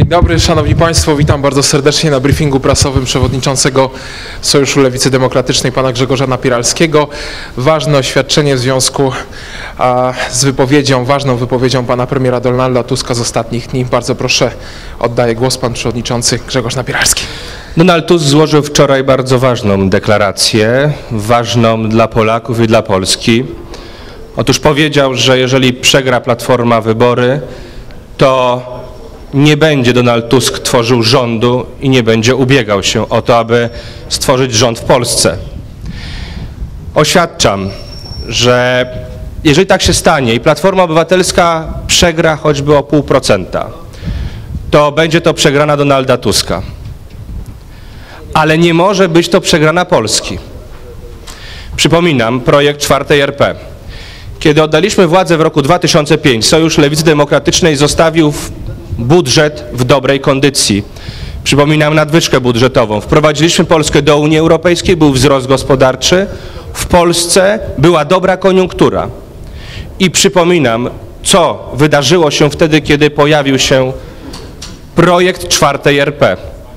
Dobry, szanowni państwo, witam bardzo serdecznie na briefingu prasowym przewodniczącego Sojuszu Lewicy Demokratycznej pana Grzegorza Napieralskiego. Ważne oświadczenie w związku z ważną wypowiedzią pana premiera Donalda Tuska z ostatnich dni. Bardzo proszę, oddaję głos, pan przewodniczący Grzegorz Napieralski. Donald Tusk złożył wczoraj bardzo ważną deklarację, ważną dla Polaków i dla Polski. Otóż powiedział, że jeżeli przegra Platforma wybory, to nie będzie Donald Tusk tworzył rządu i nie będzie ubiegał się o to, aby stworzyć rząd w Polsce. Oświadczam, że jeżeli tak się stanie i Platforma Obywatelska przegra choćby o 0,5%, to będzie to przegrana Donalda Tuska. Ale nie może być to przegrana Polski. Przypominam projekt 4. RP. Kiedy oddaliśmy władzę w roku 2005, Sojusz Lewicy Demokratycznej zostawił budżet w dobrej kondycji. Przypominam nadwyżkę budżetową. Wprowadziliśmy Polskę do Unii Europejskiej, był wzrost gospodarczy. W Polsce była dobra koniunktura. I przypominam, co wydarzyło się wtedy, kiedy pojawił się projekt 4. RP.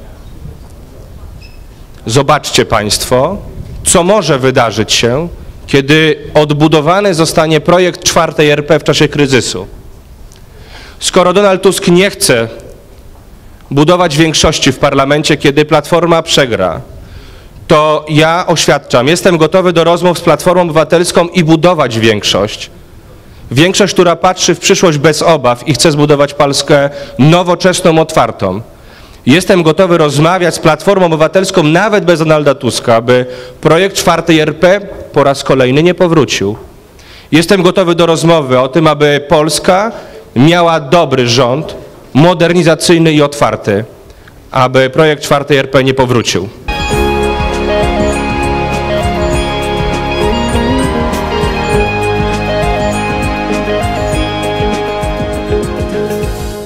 Zobaczcie państwo, co może wydarzyć się, kiedy odbudowany zostanie projekt 4. RP w czasie kryzysu. Skoro Donald Tusk nie chce budować większości w parlamencie, kiedy Platforma przegra, to ja oświadczam, jestem gotowy do rozmów z Platformą Obywatelską i budować większość. Większość, która patrzy w przyszłość bez obaw i chce zbudować Polskę nowoczesną, otwartą. Jestem gotowy rozmawiać z Platformą Obywatelską nawet bez Donalda Tuska, aby projekt 4. RP po raz kolejny nie powrócił. Jestem gotowy do rozmowy o tym, aby Polska miała dobry rząd, modernizacyjny i otwarty, aby projekt 4. RP nie powrócił.